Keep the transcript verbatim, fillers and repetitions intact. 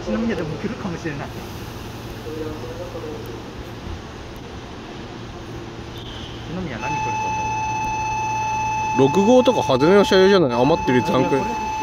一宮でも来るかもしれない。一宮何来ると思う？ ろく号とか派手な車両じゃない？余ってるやつあんくらい。